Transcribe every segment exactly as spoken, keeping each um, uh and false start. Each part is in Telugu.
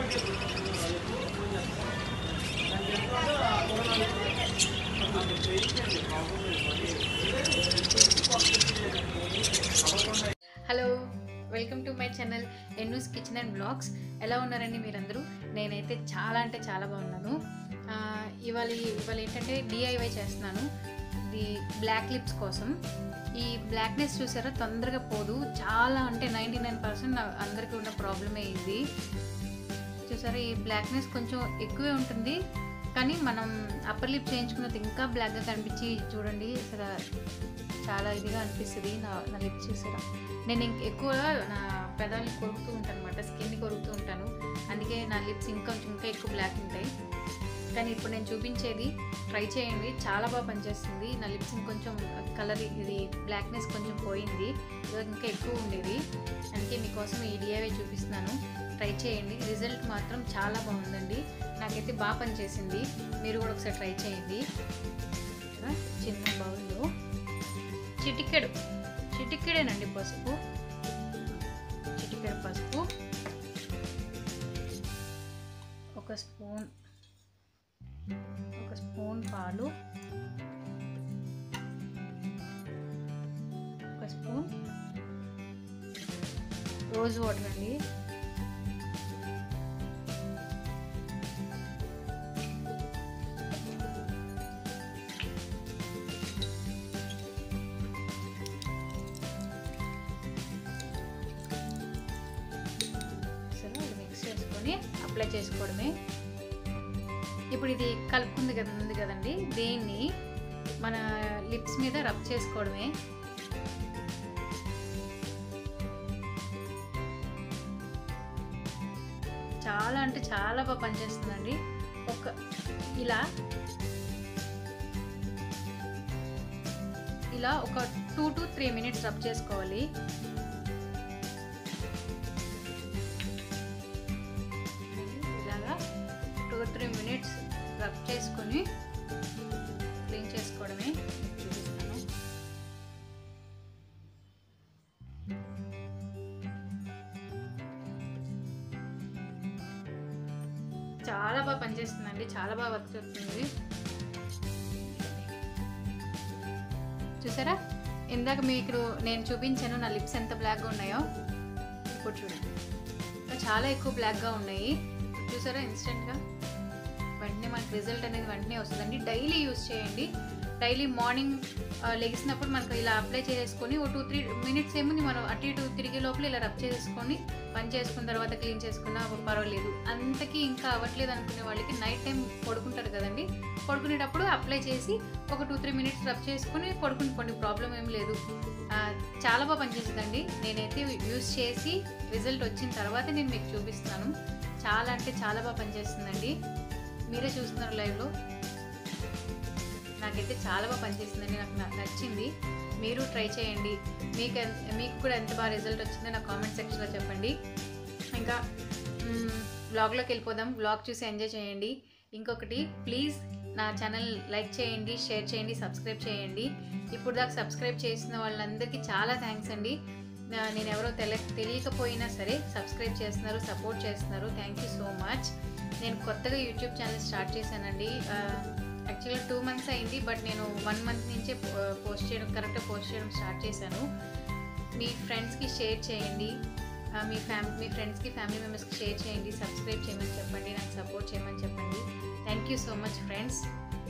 Hello, welcome to my channel ఎన్నూస్ కిచెన్ అండ్ బ్లాగ్స్. ఎలా ఉన్నారండి మీరందరూ? నేనైతే చాలా అంటే చాలా బాగున్నాను. ఇవాళ ఇవాళ ఏంటంటే డిఐవై చేస్తున్నాను, ఇది బ్లాక్ లిప్స్ కోసం. ఈ బ్లాక్నెస్ చూసారా, తొందరగా పోదు. చాలా అంటే నైంటీ నైన్ పర్సెంట్ అందరికీ ఉన్న ప్రాబ్లమే ఇది. చూసారా, ఈ బ్లాక్నెస్ కొంచెం ఎక్కువే ఉంటుంది, కానీ మనం అప్పర్ లిప్ చేయించుకున్నది ఇంకా బ్లాక్గా కనిపించి చూడండి, అసలు చాలా ఇదిగా అనిపిస్తుంది. నా నా లిప్స్ చూసారా, నేను ఇంక ఎక్కువ నా పెదాలని కొరుకుతూ ఉంటాను అనమాట, స్కిన్ని కొరుకుతూ ఉంటాను. అందుకే నా లిప్స్ ఇంకా ఇంకా ఎక్కువ బ్లాక్ ఉంటాయి. కానీ ఇప్పుడు నేను చూపించేది ట్రై చేయండి, చాలా బాగా పనిచేస్తుంది. నా లిప్స్ ఇంకొంచెం కలర్ ఇది బ్లాక్నెస్ కొంచెం పోయింది, ఇంకా ఎక్కువ ఉండేది. అందుకే మీకోసం ఈ డిఐవై చూపిస్తున్నాను, ట్రై చేయండి. రిజల్ట్ మాత్రం చాలా బాగుందండి, నాకైతే బాగా పనిచేసింది. మీరు కూడా ఒకసారి ట్రై చేయండి. చిన్న బౌల్లో చిటికెడు చిటికెడేనండి పసుపు, చిటికెడు పసుపు, ఒక స్పూన్ ఒక స్పూన్ పాలు, ఒక స్పూన్ రోజ్ వాటర్ అండి, అప్లై చేసుకోవడమే. ఇప్పుడు ఇది కలుపుకుంది కదా ఉంది కదండి, దీన్ని మన లిప్స్ మీద రబ్ చేసుకోవడమే. చాలా అంటే చాలా బాగా పనిచేస్తుందండి. ఒక ఇలా ఇలా ఒక two to three minutes rub చేసుకోవాలి. త్రీ మినిట్స్ రబ్ చేసుకొని క్లీన్ చేసుకోవడమే. చూపిస్తాను. చాలా బాగా పనిచేస్తుందండి, చాలా బాగా వర్క్ చేస్తుంది. చూసారా, ఇందాక మీకు నేను చూపించాను నా లిప్స్ ఎంత బ్లాక్గా ఉన్నాయో. ఇప్పుడు చూడండి, చాలా ఎక్కువ బ్లాక్గా ఉన్నాయి. చూసారా, ఇన్స్టెంట్గా వెంటనే మనకి రిజల్ట్ అనేది వెంటనే వస్తుందండి. డైలీ యూస్ చేయండి. డైలీ మార్నింగ్ లెగిసినప్పుడు మనకు ఇలా అప్లై చేసుకొని ఓ టూ త్రీ మినిట్స్ ఏముంది, మనం అటు ఇటు తిరిగే లోపల ఇలా రబ్ చేసుకొని పని చేసుకున్న తర్వాత క్లీన్ చేసుకున్నా పర్వాలేదు. అంతకీ ఇంకా అవ్వట్లేదు అనుకునే వాళ్ళకి నైట్ టైం పడుకుంటారు కదండి, పడుకునేటప్పుడు అప్లై చేసి ఒక టూ త్రీ మినిట్స్ రబ్ చేసుకొని పడుకుని ప్రాబ్లం ఏం లేదు. చాలా బాగా పనిచేస్తుందండి. నేనైతే యూస్ చేసి రిజల్ట్ వచ్చిన తర్వాత నేను మీకు చూపిస్తున్నాను. చాలా అంటే చాలా బాగా పనిచేస్తుందండి. మీరే చూస్తున్నారు లైవ్లో. నాకైతే చాలా బాగా పనిచేస్తుందండి, నాకు నచ్చింది. మీరు ట్రై చేయండి. మీకు మీకు కూడా ఎంత బాగా రిజల్ట్ వచ్చిందో నా కామెంట్ సెక్షన్లో చెప్పండి. ఇంకా బ్లాగ్లోకి వెళ్ళిపోదాం. బ్లాగ్ చూసి ఎంజాయ్ చేయండి. ఇంకొకటి, ప్లీజ్ నా ఛానల్ లైక్ చేయండి, షేర్ చేయండి, సబ్స్క్రైబ్ చేయండి. ఇప్పుడు దాకా సబ్స్క్రైబ్ చేసిన వాళ్ళందరికీ చాలా థ్యాంక్స్ అండి. నేను ఎవరో తెల తెలియకపోయినా సరే సబ్స్క్రైబ్ చేస్తున్నారు, సపోర్ట్ చేస్తున్నారు. Thank you so much. నేను కొత్తగా యూట్యూబ్ ఛానల్ స్టార్ట్ చేశానండి. యాక్చువల్గా టూ మంత్స్ అయింది, బట్ నేను వన్ మంత్ నుంచే పోస్ట్ చేయడం కరెక్ట్గా పోస్ట్ చేయడం స్టార్ట్ చేశాను. మీ ఫ్రెండ్స్కి షేర్ చేయండి, మీ ఫ్యామిలీ మీ ఫ్రెండ్స్కి ఫ్యామిలీ మెంబర్స్కి షేర్ చేయండి, సబ్స్క్రైబ్ చేయమని చెప్పండి, నాకు సపోర్ట్ చేయమని చెప్పండి. Thank you so much friends.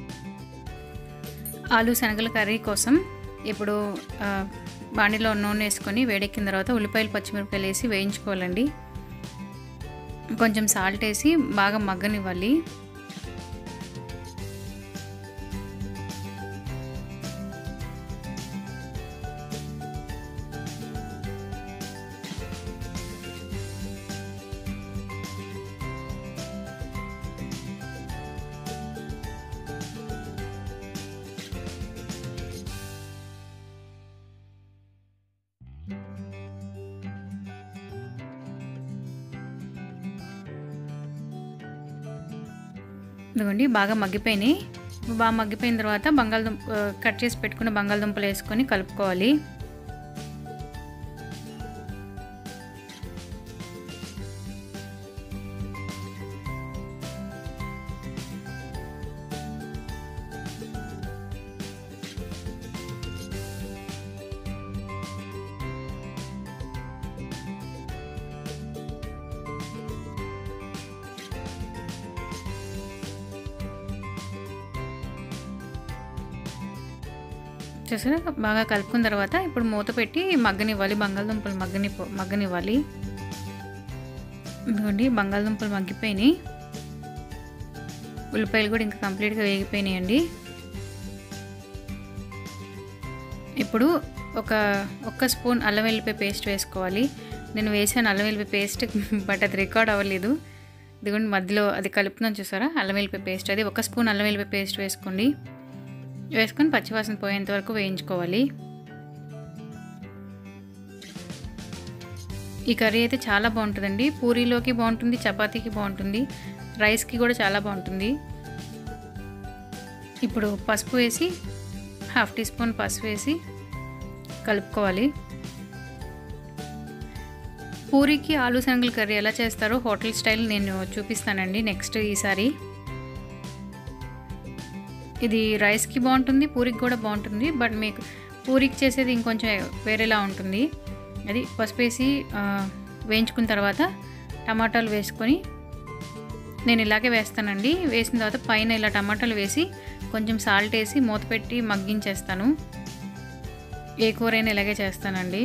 ఆలు శనగల కర్రీ కోసం ఇప్పుడు బాండిలో నూనె వేసుకొని వేడెక్కిన తర్వాత ఉల్లిపాయలు పచ్చిమిరపకాయలు వేసి వేయించుకోవాలండి. కొంచెం సాల్ట్ వేసి బాగా మగ్గనివ్వాలి. ఇదిగోండి బాగా మగ్గిపోయినాయి. బాగా మగ్గిపోయిన తర్వాత బంగాళదుంప కట్ చేసి పెట్టుకున్న బంగాళదుంపలు వేసుకొని కలుపుకోవాలి. చూసారా బాగా కలుపుకున్న తర్వాత ఇప్పుడు మూత పెట్టి మగ్గనివ్వాలి, బంగాళదుంపలు మగ్గని మగ్గనివ్వాలి. ఇదిగోండి బంగాళదుంపలు మగ్గిపోయినాయి, ఉల్లిపాయలు కూడా ఇంకా కంప్లీట్గా వేగిపోయినాయండి. ఇప్పుడు ఒక ఒక్క స్పూన్ అల్లం వెల్లిపాయ పేస్ట్ వేసుకోవాలి. నేను వేసాను అల్లం వెల్లిపాయ పేస్ట్, బట్ అది రికార్డ్ అవ్వలేదు. ఇదిగోండి మధ్యలో అది కలుపుతున్నాను చూసారా అల్లం వెల్లిపాయ పేస్ట్, అది ఒక స్పూన్ అల్లం వెల్లిపాయ పేస్ట్ వేసుకోండి. వేసుకొని పచ్చివాసన పోయేంత వరకు వేయించుకోవాలి. ఈ కర్రీ అయితే చాలా బాగుంటుందండి, పూరీలోకి బాగుంటుంది, చపాతీకి బాగుంటుంది, రైస్కి కూడా చాలా బాగుంటుంది. ఇప్పుడు పసుపు వేసి హాఫ్ టీ స్పూన్ పసుపు వేసి కలుపుకోవాలి. పూరీకి ఆలు శనగల కర్రీ ఎలా చేస్తారో హోటల్ స్టైల్ నేను చూపిస్తానండి నెక్స్ట్ ఈసారి. ఇది రైస్కి బాగుంటుంది, పూరికి కూడా బాగుంటుంది, బట్ మీకు పూరికి చేసేది ఇంకొంచెం వేరేలా ఉంటుంది. అది పసుపు వేసి వేయించుకున్న తర్వాత టమాటాలు వేసుకొని నేను ఇలాగే వేస్తానండి. వేసిన తర్వాత పైన ఇలా టమాటాలు వేసి కొంచెం సాల్ట్ వేసి మూత పెట్టి మగ్గించేస్తాను. ఏ కూరైనా ఇలాగే చేస్తానండి.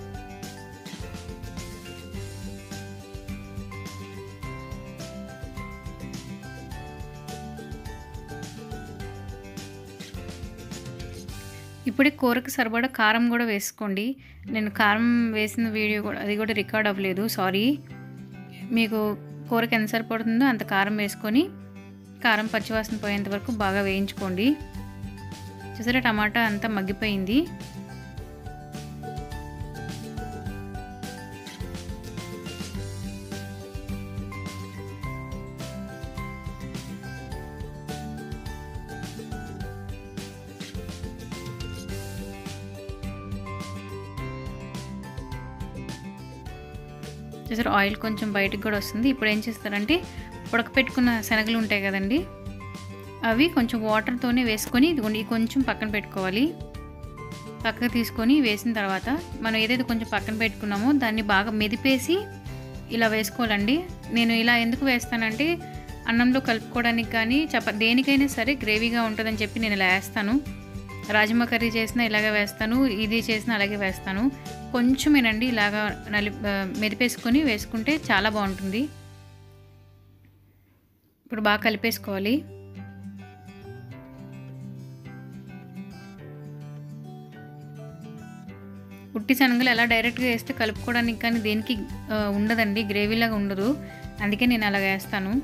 ఇప్పుడే కూరకు సరిపడా కారం కూడా వేసుకోండి. నేను కారం వేసిన వీడియో కూడా అది కూడా రికార్డ్ అవ్వలేదు, సారీ. మీకు కూరకు ఎంత సరిపడుతుందో అంత కారం వేసుకొని కారం పచ్చివాసన పోయేంత వరకు బాగా వేయించుకోండి. చూసారా టమాటా అంతా మగ్గిపోయింది. చూసారు ఆయిల్ కొంచెం బయటకు కూడా వస్తుంది. ఇప్పుడు ఏం చేస్తారంటే ఉడకపెట్టుకున్న శనగలు ఉంటాయి కదండి, అవి కొంచెం వాటర్తోనే వేసుకొని ఇదిగోండి కొంచెం పక్కన పెట్టుకోవాలి. పక్కకు తీసుకొని వేసిన తర్వాత మనం ఏదైతే కొంచెం పక్కన పెట్టుకున్నామో దాన్ని బాగా మెదిపేసి ఇలా వేసుకోవాలండి. నేను ఇలా ఎందుకు వేస్తానంటే అన్నంలో కలుపుకోవడానికి కానీ చప దేనికైనా సరే గ్రేవీగా ఉంటుందని చెప్పి నేను ఇలా వేస్తాను. రాజమా కర్రీ చేసినా ఇలాగే వేస్తాను, ఇది చేసినా అలాగే వేస్తాను. కొంచెమేనండి ఇలాగా నలి మెదిపేసుకొని వేసుకుంటే చాలా బాగుంటుంది. ఇప్పుడు బాగా కలిపేసుకోవాలి. ఉట్టి శనగలు ఎలా డైరెక్ట్గా వేస్తే కలుపుకోవడానికి కానీ దేనికి ఉండదండి, గ్రేవీలాగా ఉండదు, అందుకే నేను అలా వేస్తాను.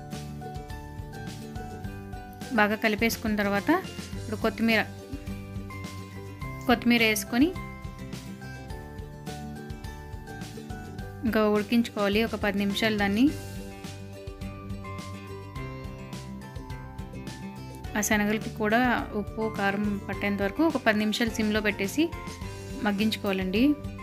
బాగా కలిపేసుకున్న తర్వాత ఇప్పుడు కొత్తిమీర కొత్తిమీర వేసుకొని ఇంకా ఉడికించుకోవాలి ఒక పది నిమిషాలు దాన్ని. ఆ శనగలకి కూడా ఉప్పు కారం పట్టేంత వరకు ఒక పది నిమిషాలు సిమ్లో పెట్టేసి మగ్గించుకోవాలండి.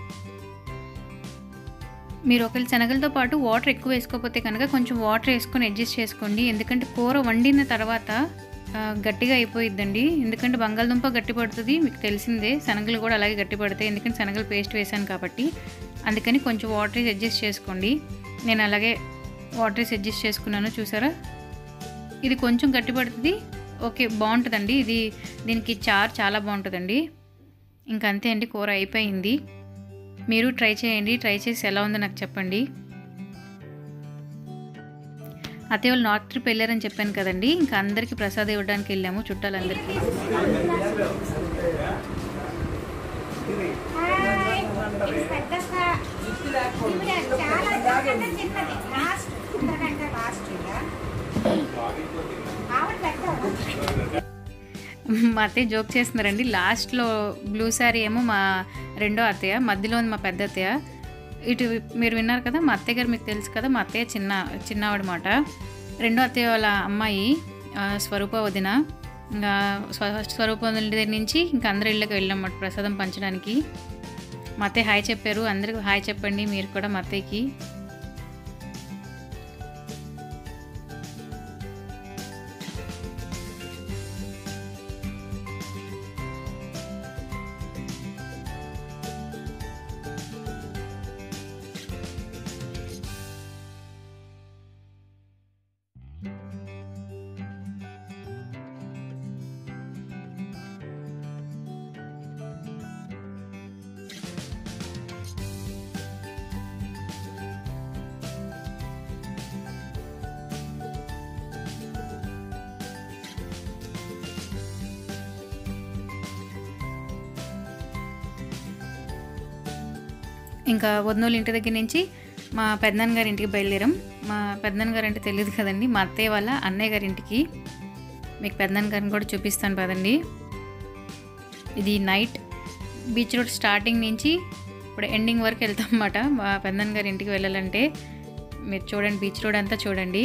మీరు ఒకవేళ శనగలతో పాటు వాటర్ ఎక్కువ వేసుకోకపోతే కనుక కొంచెం వాటర్ వేసుకొని అడ్జస్ట్ చేసుకోండి. ఎందుకంటే కూర వండిన తర్వాత గట్టిగా అయిపోయిద్దండి. ఎందుకంటే బంగాళదుంప గట్టి పడుతుంది, మీకు తెలిసిందే. శనగలు కూడా అలాగే గట్టి పడతాయి, ఎందుకంటే శనగలు పేస్ట్ వేసాను కాబట్టి. అందుకని కొంచెం వాటర్ వేసి అడ్జస్ట్ చేసుకోండి. నేను అలాగే వాటర్ వేసి అడ్జస్ట్ చేసుకున్నాను. చూసారా ఇది కొంచెం గట్టి పడుతుంది, ఓకే బాగుంటుందండి. ఇది దీనికి చారు చాలా బాగుంటుందండి. ఇంక అంతే అండి, కూర అయిపోయింది. మీరు ట్రై చేయండి, ట్రై చేసి ఎలా ఉందో నాకు చెప్పండి. అతే వాళ్ళు నార్త్ ట్రిప్ వెళ్ళారని చెప్పాను కదండి, ఇంకా అందరికీ ప్రసాదం ఇవ్వడానికి వెళ్ళాము చుట్టాలందరికీ. మా అత్తయ్య జోక్ చేస్తున్నారండి. లాస్ట్లో బ్లూ శారీ ఏమో మా రెండో అత్తయ్య, మధ్యలో మా పెద్ద అత్తయ్య. ఇటు మీరు విన్నారు కదా మా అత్తయ్య గారు, మీకు తెలుసు కదా మా అత్తయ్య చిన్న చిన్నవాడు మాట. రెండో అత్తయ్య వాళ్ళ అమ్మాయి స్వరూప వదిన. ఇంకా స్వరూప వదిన దగ్గర నుంచి ఇంకా అందరి ఇళ్ళకి వెళ్ళామన్నమాట ప్రసాదం పంచడానికి. మా అత్తయ్య హాయ్ చెప్పారు, అందరికీ హాయ్ చెప్పండి మీరు కూడా మా అత్తయ్యకి. ఇంకా వదినోళ్ళ ఇంటి దగ్గర నుంచి మా పెద్దనాన్న గారి ఇంటికి బయలుదేరాం. మా పెద్దనాన్న గారు అంటే తెలియదు కదండి, మా అత్తయ్య వాళ్ళ అన్నయ్య గారి ఇంటికి. మీకు పెద్దనాన్న గారిని కూడా చూపిస్తాను పదండి. ఇది నైట్ బీచ్ రోడ్ స్టార్టింగ్ నుంచి ఇప్పుడు ఎండింగ్ వరకు వెళ్తాం అన్నమాట. మా పెద్దనాన్న గారి ఇంటికి వెళ్ళాలంటే మీరు చూడండి, బీచ్ రోడ్ అంతా చూడండి.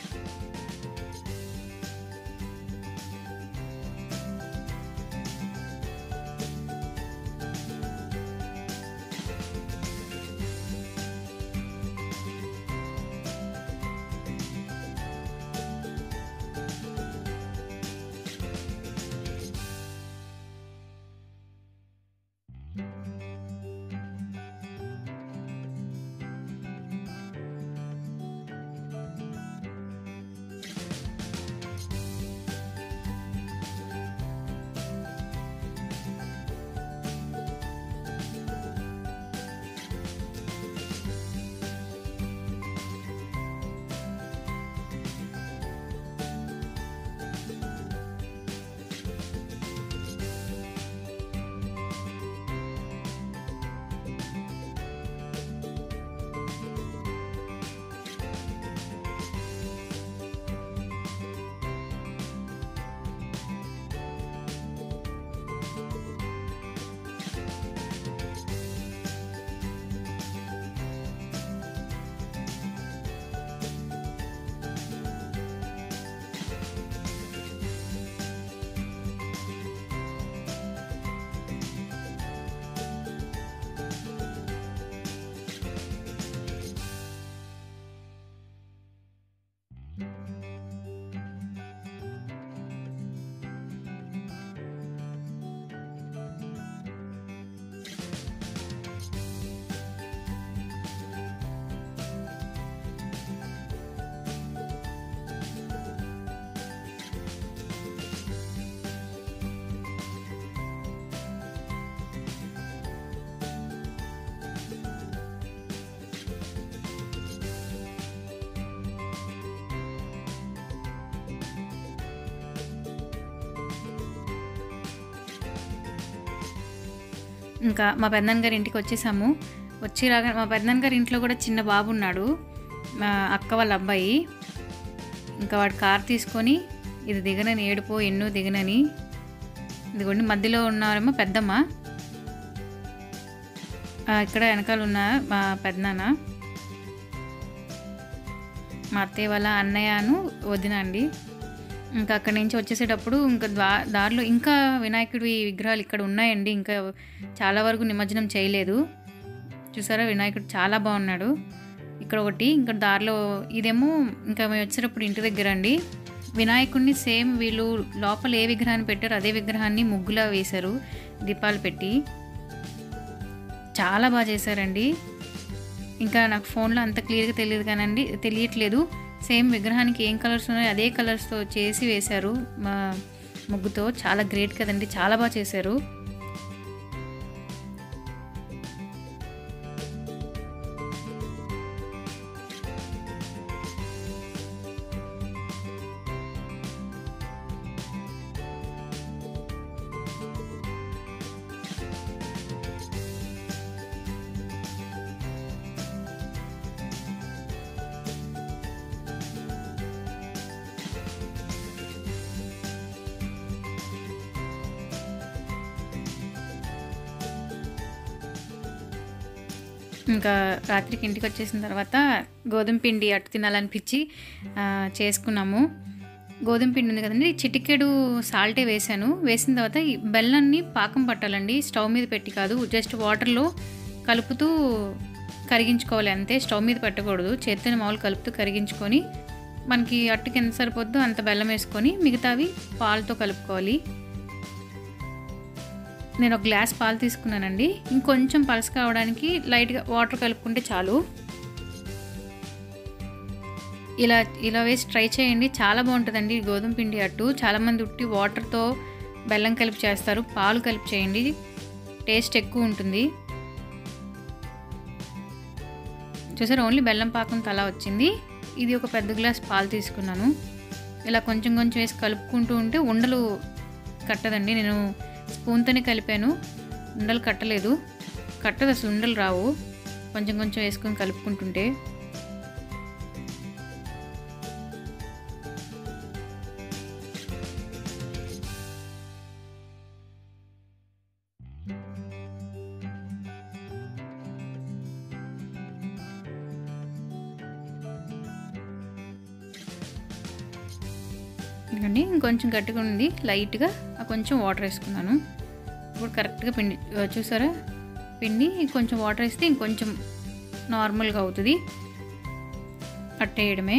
ఇంకా మా పెద్దనాన్న గారి ఇంటికి వచ్చేసాము. వచ్చి రాగా మా పెద్దనాన్న గారి ఇంట్లో కూడా చిన్న బాబు ఉన్నాడు, మా అక్క వాళ్ళ అబ్బాయి. ఇంకా వాడు కార్ తీసుకొని ఇది దిగనని ఏడుపో ఎన్నో దిగనని, ఇదిగోండి మధ్యలో ఉన్నారేమో పెద్దమ్మ, ఇక్కడ వెనకాల ఉన్న మా పెద్దనాన్న, మా అత్తయ్య వాళ్ళ అన్నయ్యను వదిన అండి. ఇంకా అక్కడి నుంచి వచ్చేసేటప్పుడు ఇంకా దా దారిలో ఇంకా వినాయకుడి విగ్రహాలు ఇక్కడ ఉన్నాయండి. ఇంకా చాలా వరకు నిమజ్జనం చేయలేదు. చూసారా వినాయకుడు చాలా బాగున్నాడు. ఇక్కడ ఒకటి ఇంకా దారిలో ఇదేమో ఇంకా మేము వచ్చేటప్పుడు ఇంటి దగ్గర అండి వినాయకుడిని సేమ్ వీళ్ళు లోపల ఏ విగ్రహాన్ని పెట్టారో అదే విగ్రహాన్ని ముగ్గులా వేశారు దీపాలు పెట్టి. చాలా బాగా చేశారండి. ఇంకా నాకు ఫోన్లో అంత క్లియర్గా తెలియదు కానండి తెలియట్లేదు సేమ్ విగ్రహానికి ఏం కలర్స్ ఉన్నాయో అదే కలర్స్తో చేసి వేశారు మా ముగ్గుతో. చాలా గ్రేట్ కదండి, చాలా బాగా చేశారు. ఇంకా రాత్రికి ఇంటికి వచ్చేసిన తర్వాత గోధుమ పిండి అట్టు తినాలనిపించి చేసుకున్నాము. గోధుమ పిండి ఉంది కదండి, చిటికెడు సాల్టే వేసాను. వేసిన తర్వాత ఈ బెల్లాన్ని పాకం పట్టాలండి, స్టవ్ మీద పెట్టి కాదు, జస్ట్ వాటర్లో కలుపుతూ కరిగించుకోవాలి అంతే. స్టవ్ మీద పెట్టకూడదు, చేతిని మామూలు కలుపుతూ కరిగించుకొని మనకి అట్టుకి ఎంత సరిపోద్దో అంత బెల్లం వేసుకొని మిగతావి పాలతో కలుపుకోవాలి. నేను ఒక గ్లాస్ పాలు తీసుకున్నానండి. ఇంకొంచెం పలస కావడానికి లైట్గా వాటర్ కలుపుకుంటే చాలు. ఇలా ఇలా వేసి ట్రై చేయండి, చాలా బాగుంటుందండి గోధుమ పిండి అట్టు. చాలామంది ఉట్టి వాటర్తో బెల్లం కలిపి చేస్తారు, పాలు కలిపి చేయండి, టేస్ట్ ఎక్కువ ఉంటుంది. చూసారు ఓన్లీ బెల్లం పాకంతో అలా వచ్చింది. ఇది ఒక పెద్ద గ్లాస్ పాలు తీసుకున్నాను. ఇలా కొంచెం కొంచెం వేసి కలుపుకుంటూ ఉంటే ఉండలు కట్టదండి. నేను స్పూన్తోనే కలిపాను, ఉండలు కట్టలేదు, కట్టదు అసలు, ఉండలు రావు. కొంచెం కొంచెం వేసుకొని కలుపుకుంటుంటే. ఎందుకండి ఇంకొంచెం గట్టిగా ఉంది, లైట్గా కొంచెం వాటర్ వేసుకున్నాను. ఇప్పుడు కరెక్ట్గా పిండి చూసారా, పిండి కొంచెం వాటర్ వేస్తే ఇంకొంచెం నార్మల్గా అవుతుంది, అట్టేయడమే.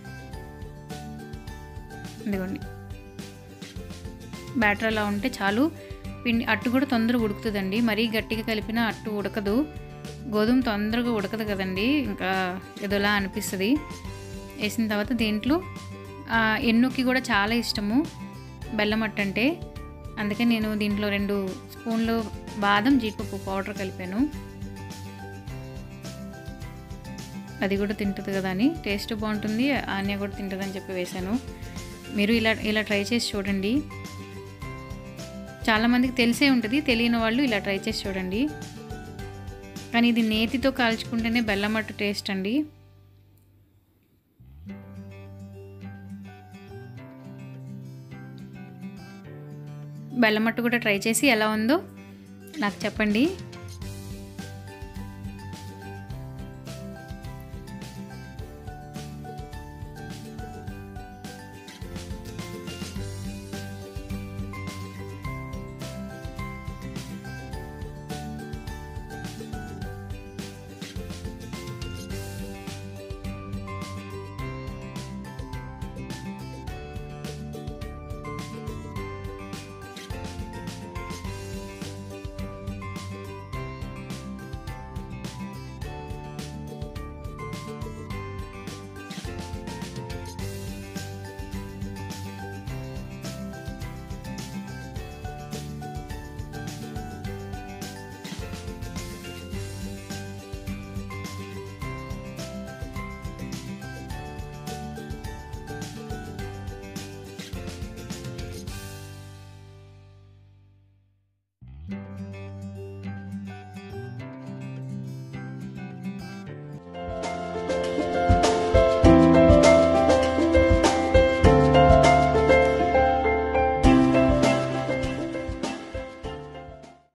ఇదిగోండి బ్యాటర్ అలా ఉంటే చాలు. పిండి అట్టు కూడా తొందరగా ఉడుకుతుందండి, మరీ గట్టిగా కలిపిన అట్టు ఉడకదు. గోధుమ తొందరగా ఉడకదు కదండి, ఇంకా ఏదోలా అనిపిస్తుంది. వేసిన తర్వాత దీంట్లో ఎన్నుకి కూడా చాలా ఇష్టము బెల్లం అట్టు అంటే, అందుకే నేను దీంట్లో రెండు స్పూన్లు బాదం జీడిపప్పు పౌడర్ కలిపాను. అది కూడా తింటుంది కదా అని, టేస్ట్ బాగుంటుంది, ఆన్య కూడా తింటుంది అని చెప్పి వేశాను. మీరు ఇలా ఇలా ట్రై చేసి చూడండి. చాలామందికి తెలిసే ఉంటుంది, తెలియని వాళ్ళు ఇలా ట్రై చేసి చూడండి. కానీ ఇది నేతితో కాల్చుకుంటేనే బెల్లం అట్టు టేస్ట్ అండి. బెల్లం అట్టు కూడా ట్రై చేసి ఎలా ఉందో నాకు చెప్పండి.